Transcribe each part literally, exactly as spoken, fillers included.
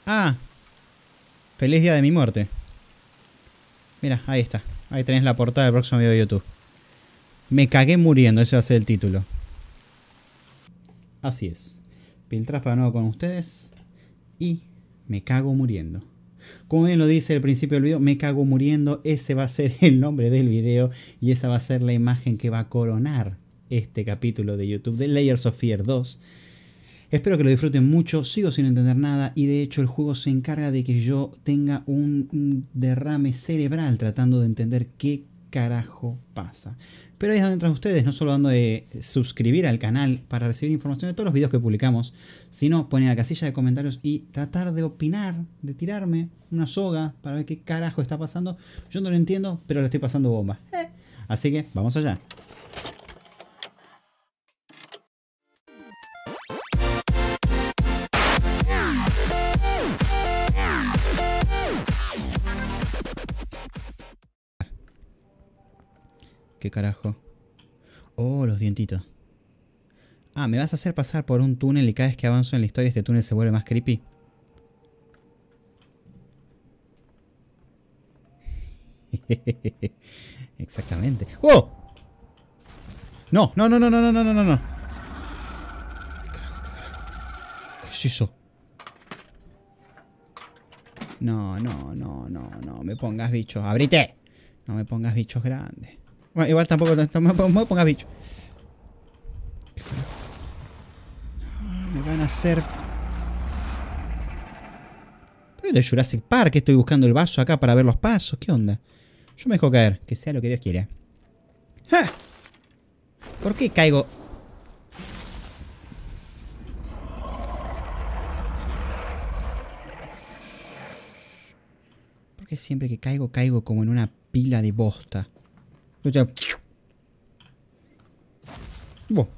Ah. Feliz día de mi muerte. Mira, ahí está. Ahí tenés la portada del próximo video de YouTube. Me cagué muriendo, ese va a ser el título. Así es. Piltrafa para nuevo con ustedes. Y me cago muriendo. Como bien lo dice al principio del video, me cago muriendo. Ese va a ser el nombre del video. Y esa va a ser la imagen que va a coronar este capítulo de YouTube de Layers of Fear dos. Espero que lo disfruten mucho. Sigo sin entender nada. Y de hecho el juego se encarga de que yo tenga un, un derrame cerebral tratando de entender qué carajo pasa. Pero ahí es donde entran ustedes, no solo dando de suscribir al canal para recibir información de todos los videos que publicamos, sino poner en la casilla de comentarios y tratar de opinar, de tirarme una soga para ver qué carajo está pasando. Yo no lo entiendo, pero le estoy pasando bomba. Eh. Así que vamos allá. ¿Qué carajo? Oh, los dientitos. Ah, ¿me vas a hacer pasar por un túnel y cada vez que avanzo en la historia este túnel se vuelve más creepy? Exactamente. ¡Oh! No, no, no, no, no, no, no, no, no. ¿Qué carajo, qué carajo? ¿Qué es eso? No, no, no, no, no me pongas bichos. ¡Abrite! No me pongas bichos grandes. Bueno, igual tampoco no me pongas bichos. No, me van a hacer... Pero de Jurassic Park estoy buscando el vaso acá para ver los pasos. ¿Qué onda? Yo me dejo caer. Que sea lo que Dios quiera. ¡Ja! ¿Por qué caigo? ¿Por qué siempre que caigo, caigo como en una pila de bosta? Escucha. Wow.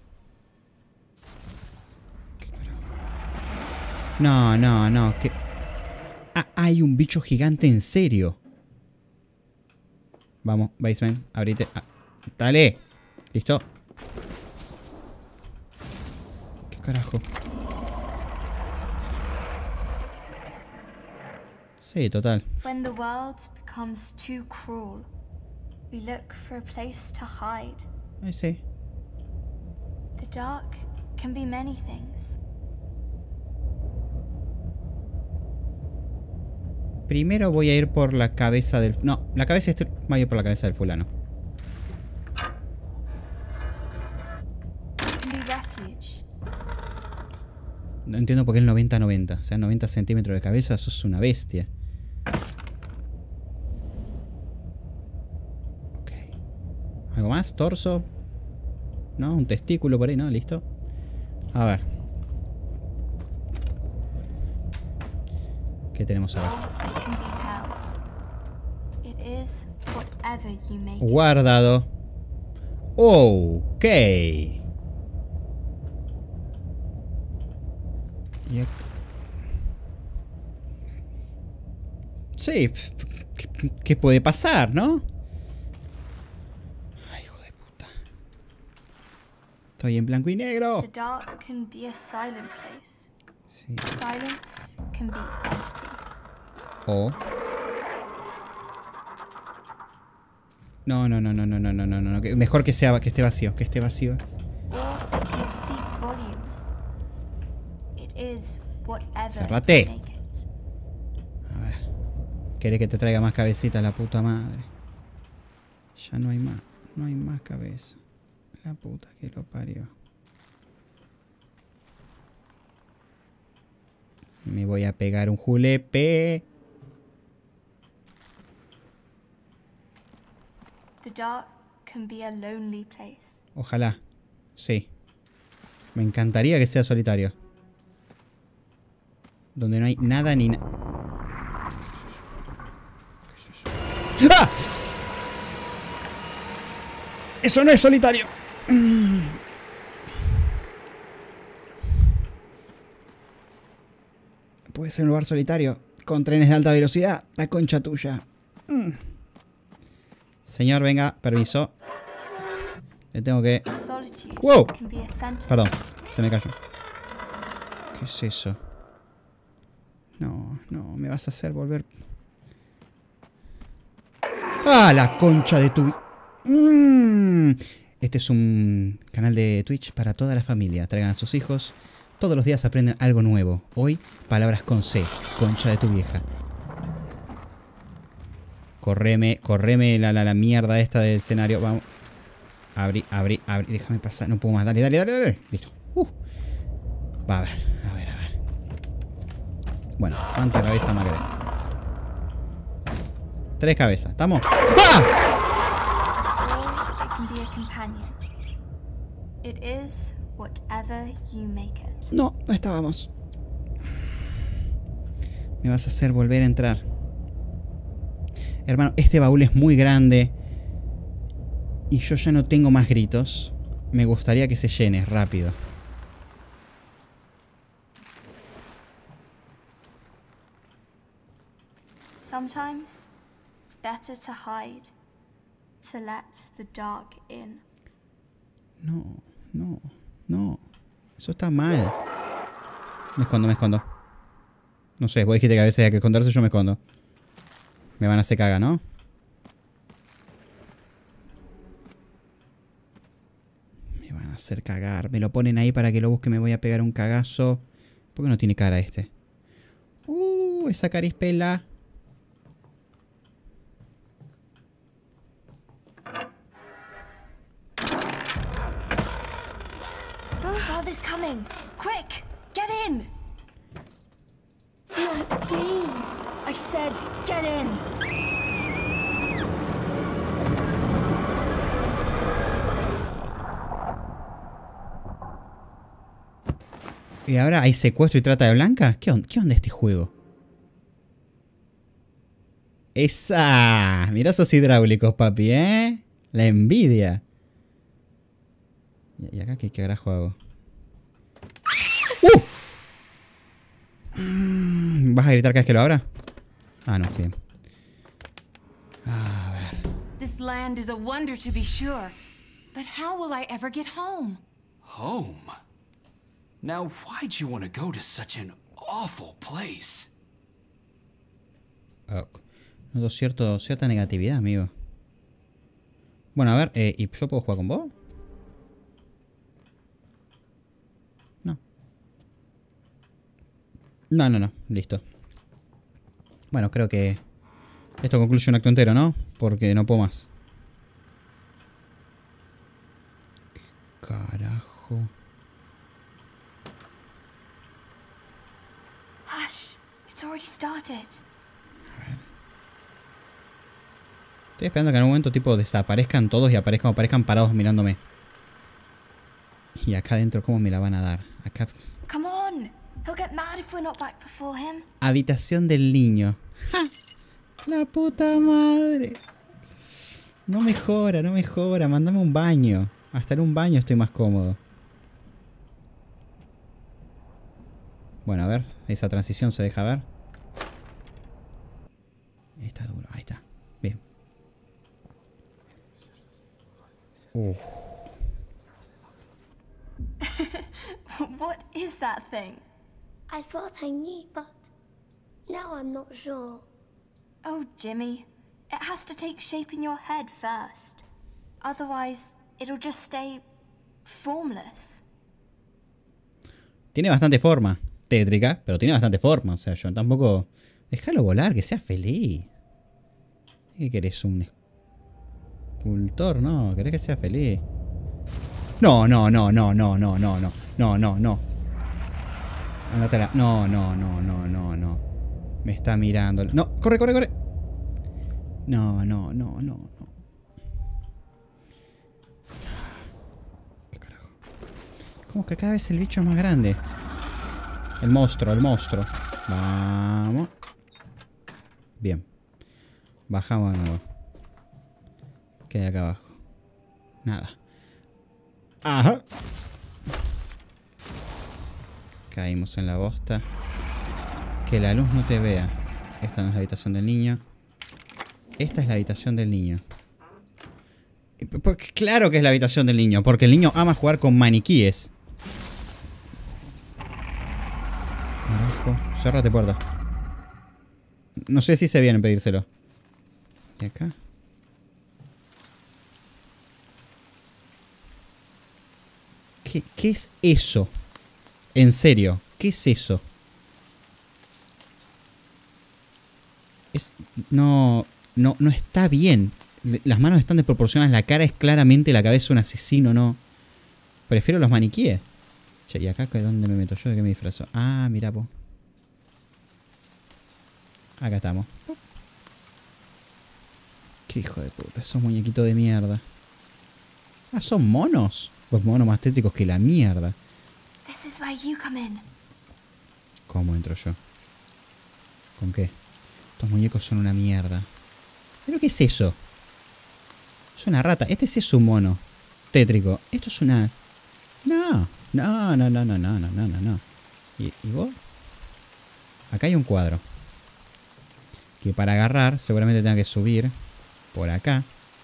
¿Qué carajo? No, no, no. ¿Qué? Ah, hay un bicho gigante en serio. Vamos, basement, abrite. Ah, dale. ¿Listo? ¿Qué carajo? Sí, total. When the world becomes too cruel, we look for a place to hide. Ay, sí. The dark can be many things. Primero voy a ir por la cabeza del... No, la cabeza este... Voy a ir por la cabeza del fulano. It can be refuge. No entiendo por qué el noventa noventa. O sea, noventa centímetros de cabeza, eso es una bestia. Ok. ¿Algo más? ¿Torso? ¿No? ¿Un testículo por ahí? ¿No? ¿Listo? A ver. ¿Qué tenemos acá? Guardado. Ok. Y acá. Sí. ¿Qué, qué puede pasar, no? Ay, hijo de puta. Estoy en blanco y negro. The dark can be a silent place. Sí. Silence can be empty. O... No, no, no, no, no, no, no, no, no. Mejor que sea, que esté vacío, que esté vacío. Or it can speak volumes. It is whatever Cerrate. you make it. A ver. ¿Querés que te traiga más cabecitas, la puta madre? Ya no hay más. No hay más cabeza. La puta que lo parió. Me voy a pegar un julepe. The dark can be a lonely place. Ojalá. Sí. Me encantaría que sea solitario. Donde no hay nada ni nada. ¡Ah! Eso no es solitario. Puede ser un lugar solitario. Con trenes de alta velocidad. La concha tuya. Mm. Señor, venga, permiso. Le tengo que... ¡Wow! Perdón, se me cayó. ¿Qué es eso? No, no, me vas a hacer volver... ¡Ah, la concha de tu... Mm. Este es un canal de Twitch para toda la familia. Traigan a sus hijos. Todos los días aprenden algo nuevo. Hoy, palabras con C. Concha de tu vieja. Correme, correme la, la, la mierda esta del escenario. Vamos. Abrí, abrí, abrí. Déjame pasar. No puedo más. Dale, dale, dale, dale. Listo. Uh. Va a ver, a ver, a ver. Bueno, ¿cuánta cabeza más querés? Tres cabezas. ¿Estamos? ¡Ah! No, no estábamos. Me vas a hacer volver a entrar. Hermano, este baúl es muy grande. Y yo ya no tengo más gritos. Me gustaría que se llene rápido. Sometimes it's better to hide, to let the dark in. No, no, no. Eso está mal. Me escondo, me escondo. No sé, vos dijiste que a veces hay que esconderse, yo me escondo. Me van a hacer caga, ¿no? Me van a hacer cagar. Me lo ponen ahí para que lo busque. Me voy a pegar un cagazo. ¿Por qué no tiene cara este? Uh, esa carispela. Father's coming. Quick, get in. No, please. I said, get in. ¿Y ahora hay secuestro y trata de blancas? ¿Qué onda, ¿Qué onda este juego? ¡Esa! Mirá esos hidráulicos, papi, ¿eh? La envidia. ¿Y acá qué, qué carajo hago? ¡Uh! ¿Vas a gritar cada vez que lo abra? Ah, no, bien. A ver. This land is a wonder to be sure. But how will I ever get home? Home? Now, why'd you want to go to such an awful place? Oh, noto cierto, cierta negatividad, amigo. Bueno, a ver, eh, ¿y yo puedo jugar con vos? No. No, no, no, listo. Bueno, creo que esto concluye un acto entero, ¿no? Porque no puedo más. ¿Qué carajo? Hush, it's already started. Estoy esperando que en algún momento tipo desaparezcan todos y aparezcan, aparezcan parados mirándome. Y acá adentro, ¿cómo me la van a dar? Acá... Come on, he'll get mad if we're not back before him. Habitación del niño. ¡Ja! La puta madre. No mejora, no mejora. Mándame un baño. Hasta en un baño estoy más cómodo. Bueno, a ver. Esa transición se deja ver. Está duro. Ahí está. Bien. Uf. What is that thing? I thought I knew, but now I'm not sure. Oh, Jimmy. It has to take shape in your head first. Otherwise, it'll just stay formless. Tiene bastante forma. Tétrica, pero tiene bastante forma. O sea, yo tampoco... Déjalo volar, que sea feliz. ¿Qué querés? ¿Un escultor? No, querés que sea feliz. No, no, no, no, no, no, no, no. No, no, no. Andátela. No, no, no, no, no, no. Me está mirando. No, corre, corre, corre. No, no, no, no, no. ¿Qué carajo? Como que cada vez el bicho es más grande. El monstruo, el monstruo. Vamos. Bien. Bajamos de nuevo. ¿Qué hay acá abajo? Nada. Ajá. Caímos en la bosta. Que la luz no te vea. Esta no es la habitación del niño. Esta es la habitación del niño. Porque claro que es la habitación del niño. Porque el niño ama jugar con maniquíes. Carajo. Cérrate puerta. No sé si se viene pedírselo. ¿Y acá? ¿Qué, qué es eso? En serio, ¿qué es eso? Es... No... No, no está bien. Las manos están desproporcionadas. La cara es claramente la cabeza de un asesino, ¿no? Prefiero los maniquíes. Che, ¿y acá dónde me meto yo? ¿De qué me disfrazo? Ah, mira, po. Acá estamos. Qué hijo de puta. Esos muñequitos de mierda. Ah, son monos. Los monos más tétricos que la mierda. This is where you come in. ¿Cómo entro yo? ¿Con qué? Estos muñecos son una mierda. ¿Pero qué es eso? Es una rata. Este sí es un mono tétrico. Esto es una... No. No, no, no, no, no, no, no, no. ¿Y, y vos? Acá hay un cuadro. Que para agarrar seguramente tenga que subir por acá.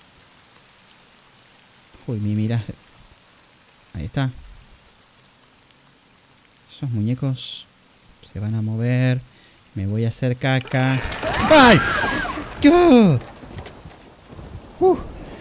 Uy, mi mirá. Ahí está. Esos muñecos se van a mover. Me voy a hacer caca. ¡Ay! ¡Oh! Uh.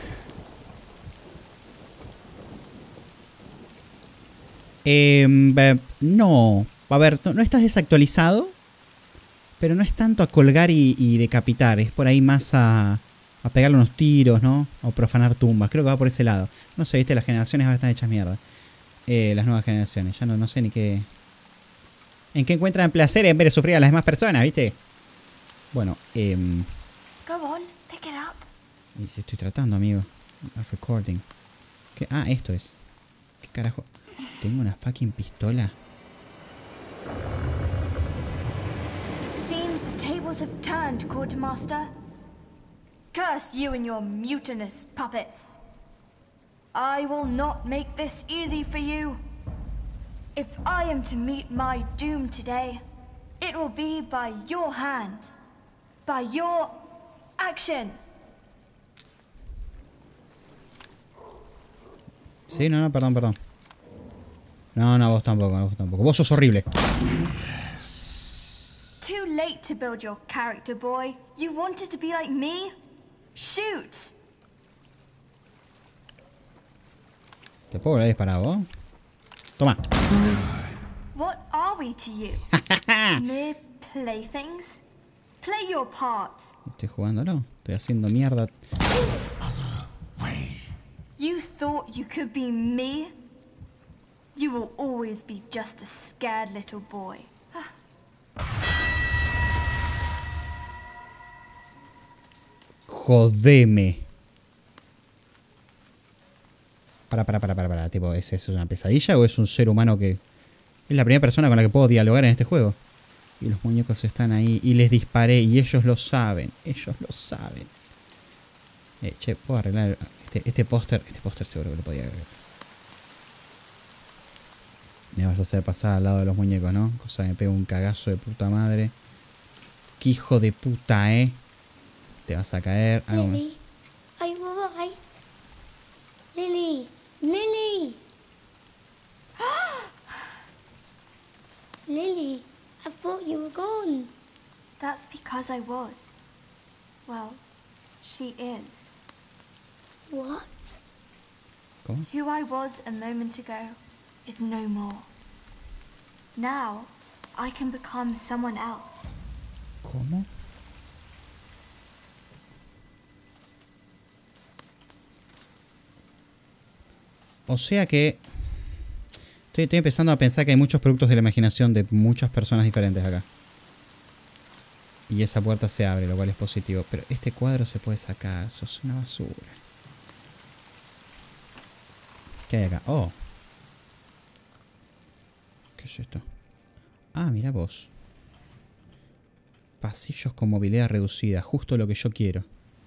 Eh, no. A ver, no, no estás desactualizado. Pero no es tanto a colgar y, y decapitar. Es por ahí más a, a pegarle unos tiros, ¿no? O profanar tumbas. Creo que va por ese lado. No sé, viste, las generaciones ahora están hechas mierda. Eh, las nuevas generaciones. Ya no, no sé ni qué... ¿En qué encuentran placer en ver de sufrir a las demás personas, viste? Bueno, eh... Go on, pick it up. Y si estoy tratando, amigo. Recording. ¿Qué? Ah, esto es. ¿Qué carajo? ¿Tengo una fucking pistola? It seems the tables have turned, Quartermaster. Curse you and your mutinous puppets. I will not make this easy for you. If I am to meet my doom today, it will be by your hands, by your action. Sí, no, no, perdón, perdón. No, no, vos tampoco, vos tampoco. Vos sos horrible. Too late to build your character, boy. You wanted to be like me? Shoot! ¿Te puedo volver a disparar vos? Toma. What are we to you? Mere playthings? Play your part. Estoy jugándolo. Estoy haciendo mierda. You thought you could be me? You will always be just a scared little boy. Jodeme. Para, para, para, para, para. Tipo, ¿es eso una pesadilla o es un ser humano que... Es la primera persona con la que puedo dialogar en este juego? Y los muñecos están ahí y les disparé y ellos lo saben. Ellos lo saben. Eh, che, puedo arreglar... Este, este póster... Este póster seguro que lo podía agregar. Me vas a hacer pasar al lado de los muñecos, ¿no? Cosa que me pega un cagazo de puta madre. Qué hijo de puta, ¿eh? Te vas a caer. Algo más. Lily, are you alright? Lily, Lily! Lily, I thought you were gone. That's because I was. Well, she is. What? ¿Cómo? Who I was a moment ago is no more. Now, I can become someone else. ¿Cómo? O sea que... Estoy, estoy empezando a pensar que hay muchos productos de la imaginación de muchas personas diferentes acá. Y esa puerta se abre, lo cual es positivo. Pero este cuadro se puede sacar. Eso es una basura. ¿Qué hay acá? Oh. ¿Qué es esto? Ah, mira vos. Pasillos con movilidad reducida. Justo lo que yo quiero.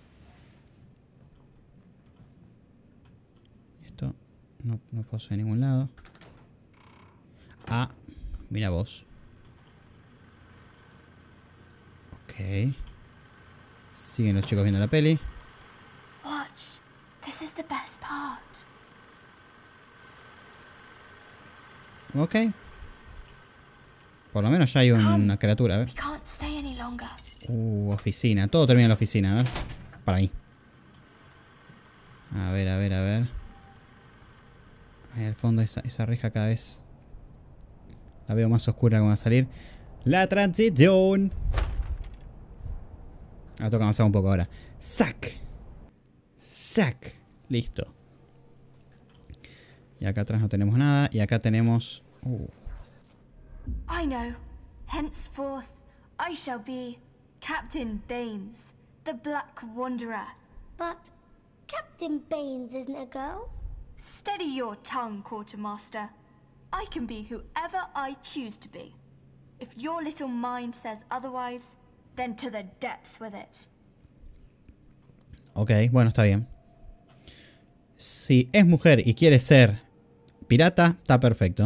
Esto no, no puedo ir a ningún lado. Ah, mira vos. Ok. Siguen los chicos viendo la peli. Watch. This is the best part. Ok. Por lo menos ya hay un- Come. una criatura, a ver. We can't stay any longer. Uh, oficina. Todo termina en la oficina. A ver. Para ahí. A ver, a ver, a ver. Ahí al fondo esa, esa reja cada vez la veo más oscura como va a salir. La transición. Ahora toca avanzar un poco ahora. ¡Sac! ¡Sac! Listo. Y acá atrás no tenemos nada. Y acá tenemos... Uh. I know. Henceforth, I shall be Captain Baines, the Black Wanderer. But Captain Baines isn't a girl. Steady your tongue, Quartermaster. I can be whoever I choose to be. If your little mind says otherwise, then to the depths with it. Ok, bueno, está bien. Si es mujer y quiere ser pirata, está perfecto.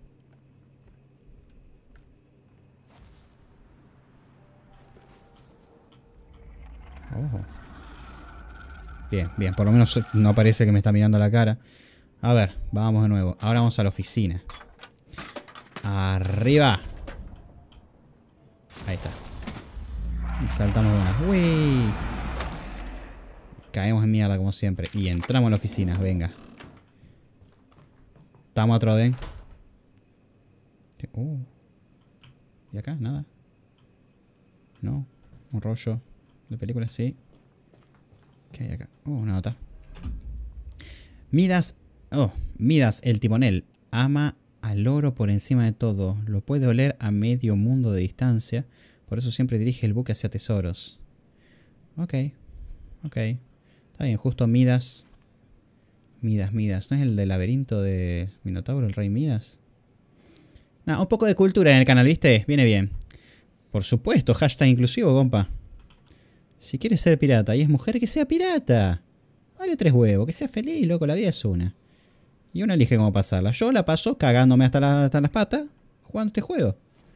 Oh. Bien, bien. Por lo menos no parece que me está mirando la cara. A ver, vamos de nuevo. Ahora vamos a la oficina. Arriba. Ahí está. Y saltamos de una. ¡Uy! Caemos en mierda como siempre. Y entramos a la oficina. Venga. Estamos a Troden. Uh. ¿Y acá? Nada. No. Un rollo de película, sí. ¿Qué hay acá? Oh, una nota. Midas. Oh, Midas, el timonel. Ama al oro por encima de todo. Lo puede oler a medio mundo de distancia. Por eso siempre dirige el buque hacia tesoros. Ok. Ok. Está bien, justo Midas. Midas, Midas. ¿No es el del laberinto de Minotauro, el rey Midas? Nah, un poco de cultura en el canal, ¿viste? Viene bien. Por supuesto, hashtag inclusivo, compa. Si quieres ser pirata y es mujer, que sea pirata. Dale tres huevos, que sea feliz, loco. La vida es una. Y uno elige cómo pasarla. Yo la paso cagándome hasta, la, hasta las patas jugando este juego.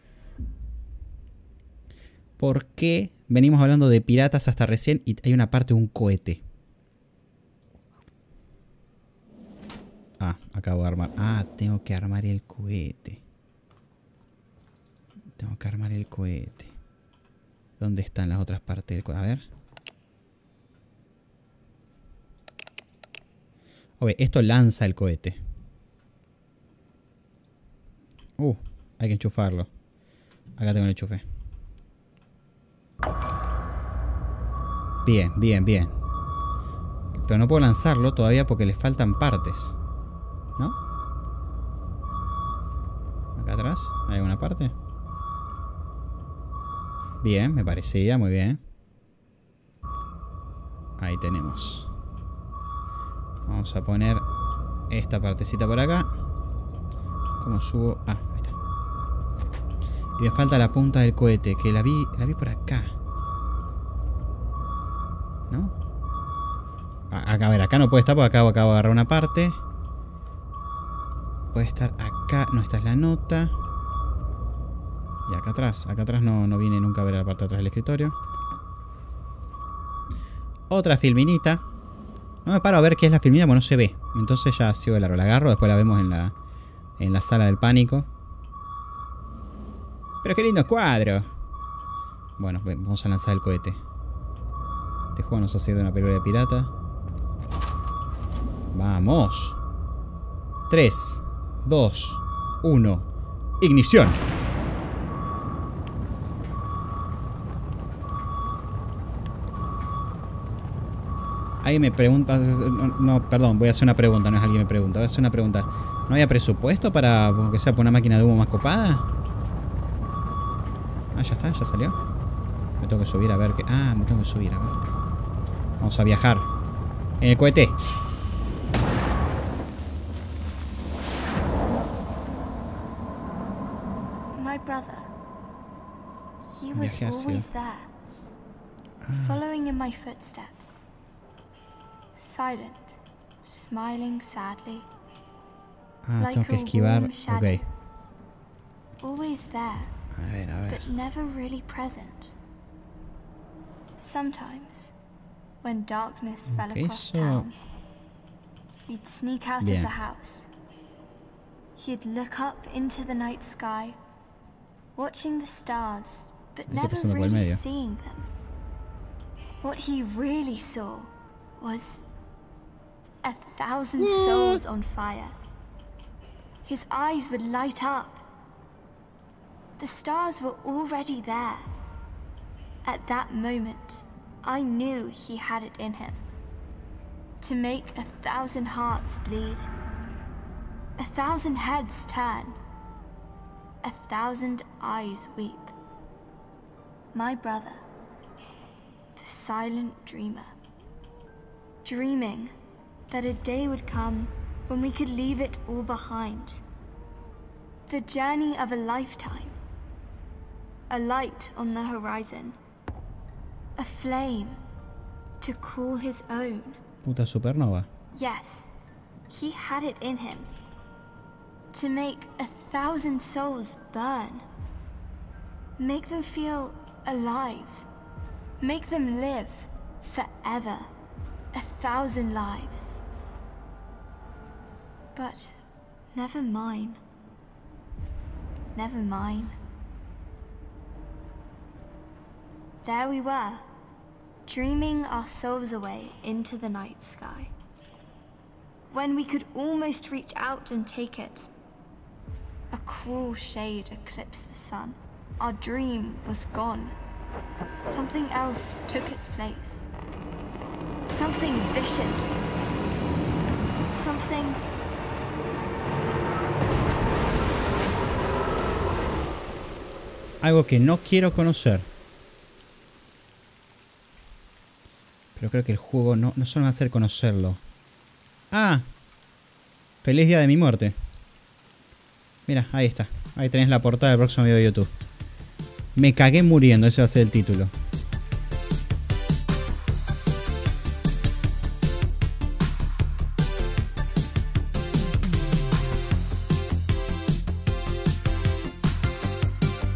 ¿Por qué venimos hablando de piratas hasta recién y hay una parte de un cohete? Ah, acabo de armar. Ah, tengo que armar el cohete. Tengo que armar el cohete. ¿Dónde están las otras partes del cohete? A ver. Oye, esto lanza el cohete. Uh, hay que enchufarlo. Acá tengo el enchufe. Bien, bien, bien. Pero no puedo lanzarlo todavía porque le faltan partes. ¿No? Acá atrás hay alguna parte. Bien, me parecía, muy bien. Ahí tenemos. Vamos a poner esta partecita por acá. ¿Cómo subo? Ah, ahí está. Y me falta la punta del cohete, que la vi, la vi por acá. ¿No? A, a ver, acá no puede estar porque acá acabo de agarrar una parte. Puede estar acá. No, esta es la nota. Y acá atrás. Acá atrás no, no viene nunca a ver la parte de atrás del escritorio. Otra filminita. No me paro a ver qué es la filmina porque no se ve. Entonces ya sigo de largo. La agarro. Después la vemos en la, en la sala del pánico. Pero qué lindo cuadro. Bueno, vamos a lanzar el cohete. Este juego nos ha sido una película de pirata. Vamos. tres, dos, uno. Ignición. Alguien me pregunta... No, no, perdón, voy a hacer una pregunta. No es alguien me pregunta. Voy a hacer una pregunta. ¿No había presupuesto para, aunque sea, por una máquina de humo más copada? Ah, ya está, ya salió. Me tengo que subir a ver qué... Ah, me tengo que subir a ver. Vamos a viajar. En el cohete. My brother. He was Viaje ácido. always there, following in my footsteps. Silent, smiling sadly. Ah, like tengo que a esquivar. warm shadow. Ok. Always there, A ver, a ver. but never really present. Sometimes, when darkness fell Okay, across so- town, we'd sneak out Bien. of the house. He'd look up into the night sky, watching the stars but Estoy never pasando por el really medio. seeing them. What he really saw was a thousand souls on fire. His eyes would light up. The stars were already there. At that moment, I knew he had it in him. To make a thousand hearts bleed. A thousand heads turn. A thousand eyes weep. My brother, the silent dreamer, dreaming that a day would come when we could leave it all behind. The journey of a lifetime. A light on the horizon. A flame to call his own. Puta supernova. Yes, he had it in him. To make a thousand souls burn. Make them feel alive. Make them live forever. A thousand lives. But never mine. Never mine. There we were, dreaming our souls away into the night sky. When we could almost reach out and take it, a cruel shade eclipsed the sun. Our dream was gone. Something else took its place. Something vicious. Something... Algo que no quiero conocer. Pero creo que el juego no, no solo me va a hacer conocerlo. ¡Ah! Feliz día de mi muerte. Mira, ahí está. Ahí tenés la portada del próximo video de YouTube. Me cagué muriendo, ese va a ser el título.